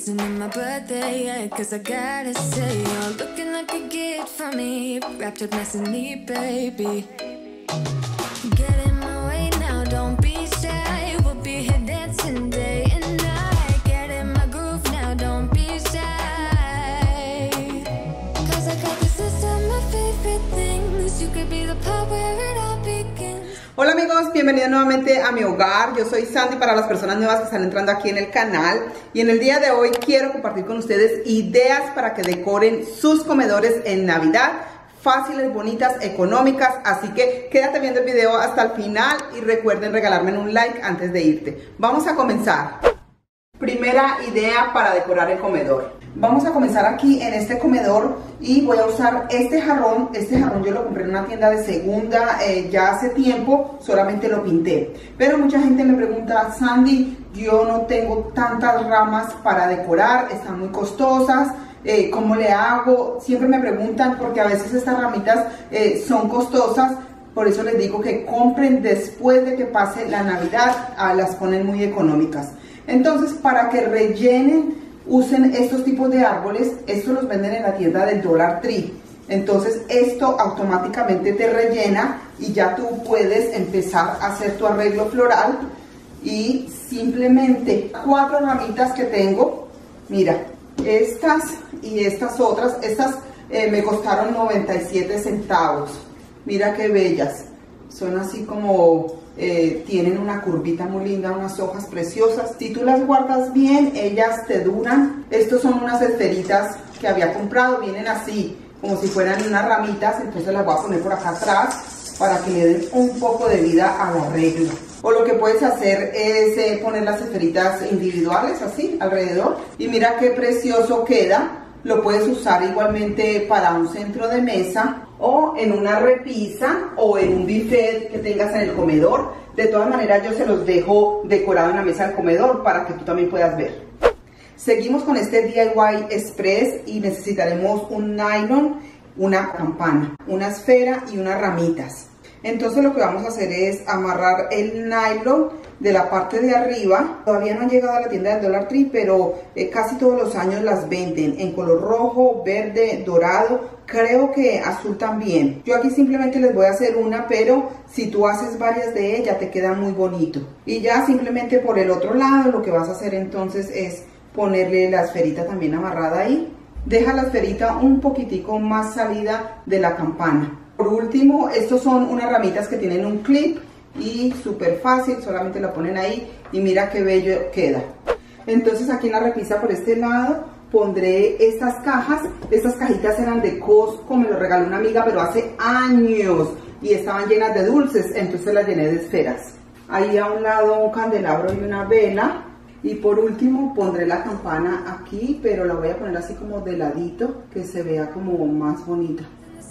Hastening my birthday, yeah, cause I gotta say, you're looking like a gift for me, wrapped up nice and neat, baby. Get in my way now, don't be shy, we'll be here dancing day and night. Get in my groove now, don't be shy, cause I got this list of my favorite things. You could be the part where it all begins. Hola amigos, bienvenidos nuevamente a mi hogar. Yo soy Sandy para las personas nuevas que están entrando aquí en el canal. Y en el día de hoy quiero compartir con ustedes ideas para que decoren sus comedores en Navidad. Fáciles, bonitas, económicas. Así que quédate viendo el video hasta el final y recuerden regalarme un like antes de irte. Vamos a comenzar. Primera idea para decorar el comedor. Vamos a comenzar aquí en este comedor y voy a usar este jarrón. Este jarrón yo lo compré en una tienda de segunda ya hace tiempo, solamente lo pinté. Pero mucha gente me pregunta, Sandy, yo no tengo tantas ramas para decorar, están muy costosas, ¿cómo le hago? Siempre me preguntan porque a veces estas ramitas son costosas. Por eso les digo que compren después de que pase la Navidad, las ponen muy económicas. Entonces, para que rellenen, usen estos tipos de árboles. Estos los venden en la tienda del Dollar Tree. Entonces esto automáticamente te rellena y ya tú puedes empezar a hacer tu arreglo floral. Y simplemente 4 ramitas que tengo, mira, estas y estas otras, estas me costaron 97 centavos. Mira qué bellas, son así como tienen una curvita muy linda, unas hojas preciosas. Si tú las guardas bien, ellas te duran. Estos son unas esferitas que había comprado, vienen así como si fueran unas ramitas. Entonces las voy a poner por acá atrás para que le den un poco de vida al arreglo. O lo que puedes hacer es poner las esferitas individuales así alrededor. Y mira qué precioso queda. Lo puedes usar igualmente para un centro de mesa o en una repisa o en un buffet que tengas en el comedor. De todas maneras yo se los dejo decorado en la mesa del comedor para que tú también puedas ver. Seguimos con este DIY Express y necesitaremos un nylon, una campana, una esfera y unas ramitas. Entonces lo que vamos a hacer es amarrar el nylon de la parte de arriba. Todavía no han llegado a la tienda del Dollar Tree, pero casi todos los años las venden en color rojo, verde, dorado, creo que azul también. Yo aquí simplemente les voy a hacer una, pero si tú haces varias de ellas te queda muy bonito. Y ya simplemente por el otro lado lo que vas a hacer entonces es ponerle la esferita también amarrada ahí. Deja la esferita un poquitico más salida de la campana. Por último, estos son unas ramitas que tienen un clip y súper fácil, solamente la ponen ahí y mira qué bello queda. Entonces aquí en la repisa por este lado pondré estas cajas. Estas cajitas eran de Costco, me lo regaló una amiga pero hace años y estaban llenas de dulces, entonces las llené de esferas. Ahí a un lado un candelabro y una vela. Y por último pondré la campana aquí, pero la voy a poner así como de ladito, que se vea como más bonita.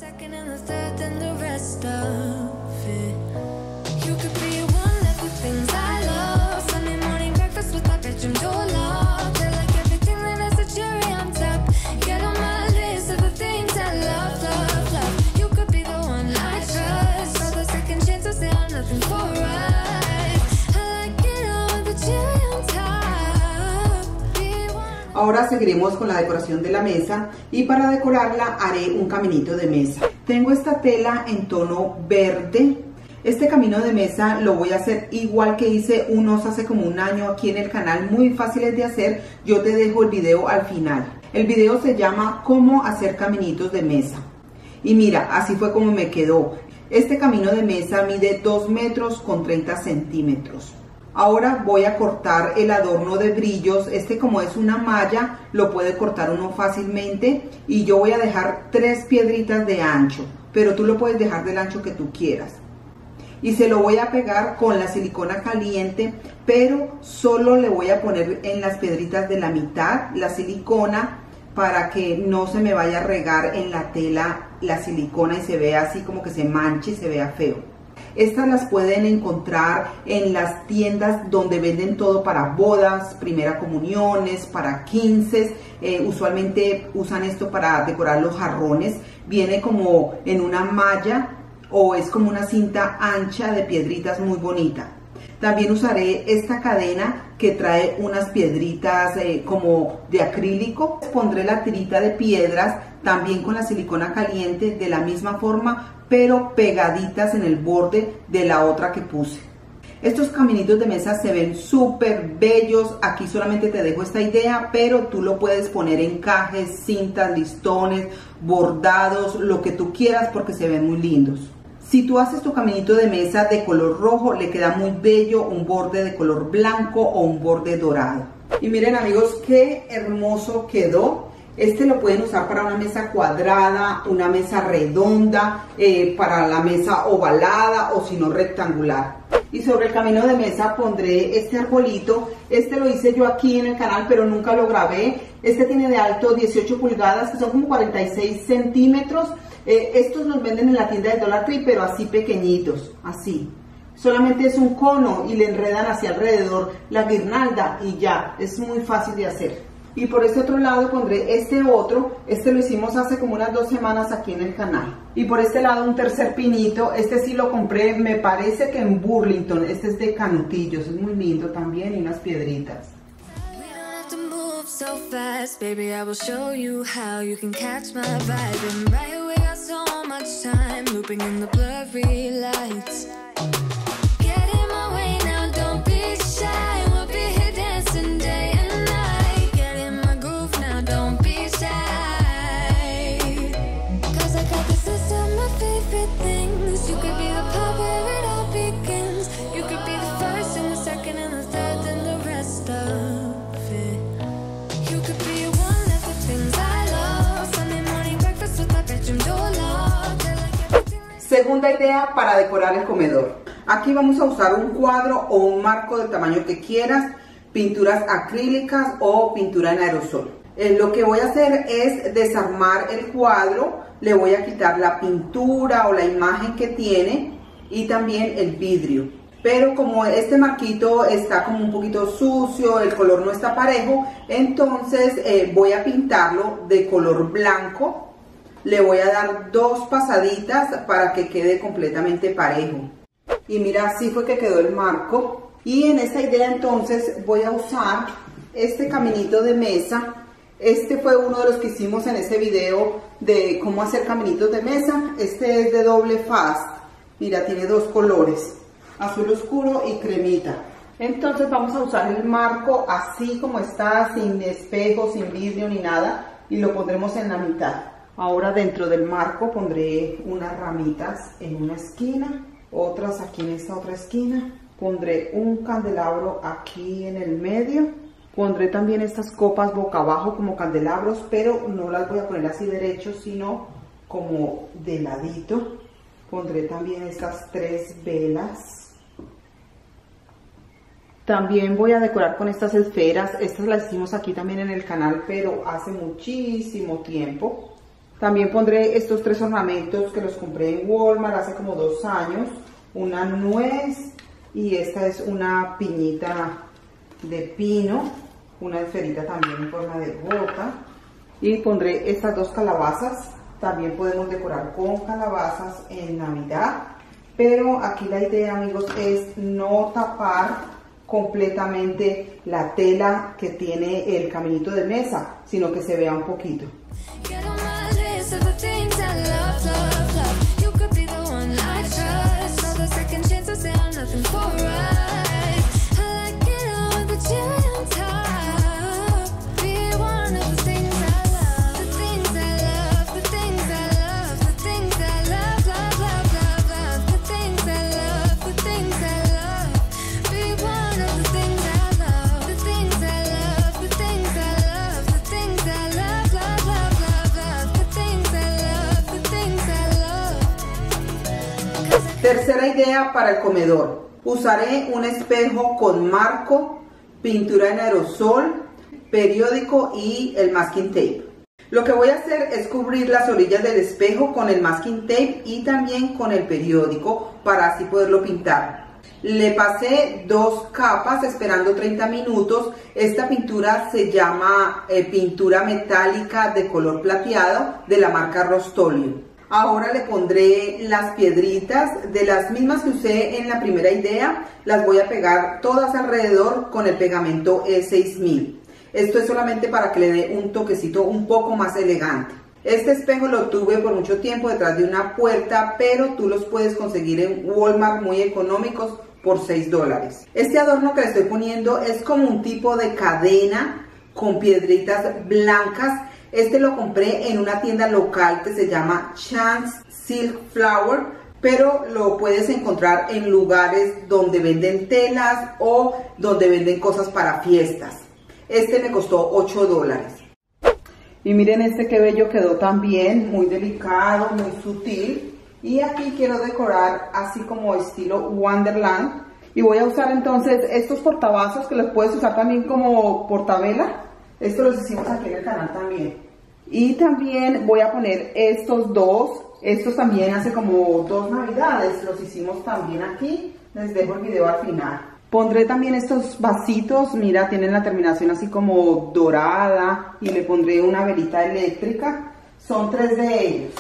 Ahora seguiremos con la decoración de la mesa y para decorarla haré un caminito de mesa. Tengo esta tela en tono verde. Este camino de mesa lo voy a hacer igual que hice unos hace como un año aquí en el canal, muy fáciles de hacer. Yo te dejo el video al final. El video se llama Cómo hacer caminitos de mesa. Y mira, así fue como me quedó. Este camino de mesa mide 2 metros con 30 centímetros. Ahora voy a cortar el adorno de brillos. Este, como es una malla, lo puede cortar uno fácilmente. Y yo voy a dejar 3 piedritas de ancho, pero tú lo puedes dejar del ancho que tú quieras. Y se lo voy a pegar con la silicona caliente, pero solo le voy a poner en las piedritas de la mitad la silicona para que no se me vaya a regar en la tela la silicona y se vea así como que se manche y se vea feo. Estas las pueden encontrar en las tiendas donde venden todo para bodas, primera comuniones, para 15. Usualmente usan esto para decorar los jarrones. Viene como en una malla o es como una cinta ancha de piedritas muy bonita. También usaré esta cadena que trae unas piedritas como de acrílico. Pondré la tirita de piedras también con la silicona caliente de la misma forma, pero pegaditas en el borde de la otra que puse. Estos caminitos de mesa se ven súper bellos. Aquí solamente te dejo esta idea, pero tú lo puedes poner en encajes, cintas, listones, bordados, lo que tú quieras, porque se ven muy lindos. Si tú haces tu caminito de mesa de color rojo, le queda muy bello un borde de color blanco o un borde dorado. Y miren amigos, qué hermoso quedó. Este lo pueden usar para una mesa cuadrada, una mesa redonda, para la mesa ovalada o si no rectangular. Y sobre el camino de mesa pondré este arbolito. Este lo hice yo aquí en el canal, pero nunca lo grabé. Este tiene de alto 18 pulgadas, que son como 46 centímetros. Estos los venden en la tienda de Dollar Tree, pero así pequeñitos, así. Solamente es un cono y le enredan hacia alrededor la guirnalda y ya, es muy fácil de hacer. Y por este otro lado pondré este otro. Este lo hicimos hace como unas 2 semanas aquí en el canal. Y por este lado un tercer pinito. Este sí lo compré, me parece que en Burlington. Este es de canutillos, es muy lindo también, y unas piedritas. So fast, baby, I will show you how you can catch my vibe. And right away, got so much time looping in the blurry lights. Get in my way now, don't be shy. We'll be here dancing day and night. Get in my groove now, don't be shy. Cause I got this list of my favorite things. You could be the part where it all begins. You could be the first and the second and the third and the rest of it. You could be one of the things I love. Sunday morning breakfast with my bedroom door locked. Segunda idea para decorar el comedor. Aquí vamos a usar un cuadro o un marco del tamaño que quieras, pinturas acrílicas o pintura en aerosol. Lo que voy a hacer es desarmar el cuadro, le voy a quitar la pintura o la imagen que tiene y también el vidrio. Pero como este marquito está como un poquito sucio, el color no está parejo, entonces voy a pintarlo de color blanco. Le voy a dar 2 pasaditas para que quede completamente parejo. Y mira, así fue que quedó el marco. Y en esta idea entonces voy a usar este caminito de mesa. Este fue uno de los que hicimos en ese video de cómo hacer caminitos de mesa. Este es de doble faz. Mira, tiene 2 colores, azul oscuro y cremita. Entonces vamos a usar el marco así como está, sin espejo, sin vidrio ni nada, y lo pondremos en la mitad. Ahora dentro del marco pondré unas ramitas en una esquina, otras aquí en esta otra esquina. Pondré un candelabro aquí en el medio. Pondré también estas copas boca abajo como candelabros, pero no las voy a poner así derechos, sino como de ladito. Pondré también estas 3 velas. También voy a decorar con estas esferas. Estas las hicimos aquí también en el canal, pero hace muchísimo tiempo. También pondré estos 3 ornamentos que los compré en Walmart hace como 2 años. Una nuez y esta es una piñita de pino. Una esferita también en forma de gota. Y pondré estas 2 calabazas. También podemos decorar con calabazas en Navidad. Pero aquí la idea, amigos, es no tapar completamente la tela que tiene el caminito de mesa, sino que se vea un poquito. Tercera idea para el comedor. Usaré un espejo con marco, pintura en aerosol, periódico y el masking tape. Lo que voy a hacer es cubrir las orillas del espejo con el masking tape y también con el periódico para así poderlo pintar. Le pasé 2 capas esperando 30 minutos. Esta pintura se llama pintura metálica de color plateado de la marca Rust-Oleum. Ahora le pondré las piedritas de las mismas que usé en la primera idea. Las voy a pegar todas alrededor con el pegamento E6000. Esto es solamente para que le dé un toquecito un poco más elegante. Este espejo lo tuve por mucho tiempo detrás de una puerta, pero tú los puedes conseguir en Walmart muy económicos por $6. Este adorno que le estoy poniendo es como un tipo de cadena con piedritas blancas. Este lo compré en una tienda local que se llama Chance Silk Flower, pero lo puedes encontrar en lugares donde venden telas o donde venden cosas para fiestas. Este me costó $8. Y miren este que bello quedó también, muy delicado, muy sutil. Y aquí quiero decorar así como estilo Wonderland. Y voy a usar entonces estos portavasos que los puedes usar también como portavela. Estos los hicimos aquí en el canal también. Y también voy a poner estos dos. Estos también hace como 2 navidades. Los hicimos también aquí. Les dejo el video al final. Pondré también estos vasitos. Mira, tienen la terminación así como dorada. Y le pondré una velita eléctrica. Son 3 de ellos.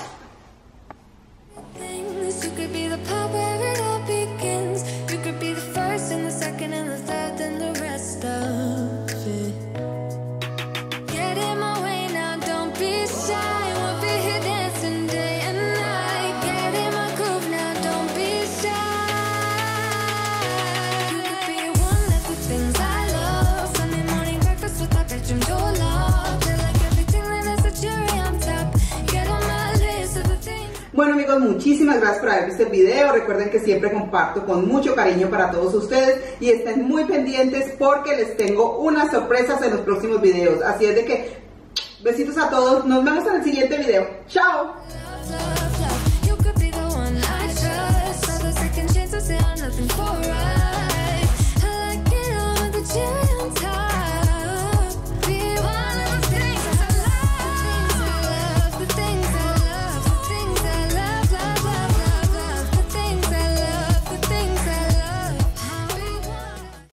Bueno amigos, muchísimas gracias por haber visto el video. Recuerden que siempre comparto con mucho cariño para todos ustedes y estén muy pendientes porque les tengo unas sorpresas en los próximos videos. Así es de que besitos a todos, nos vemos en el siguiente video. ¡Chao!